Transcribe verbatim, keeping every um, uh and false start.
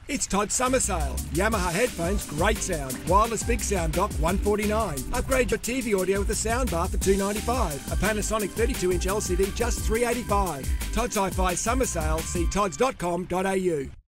It's Todds Summer Sale. Yamaha headphones, great sound. Wireless big sound dock, one forty-nine. Upgrade your T V audio with a sound bar for two ninety-five. A Panasonic thirty-two inch L C D, just three eighty-five. Todds Hi-Fi Summer Sale. See todds dot com dot a u.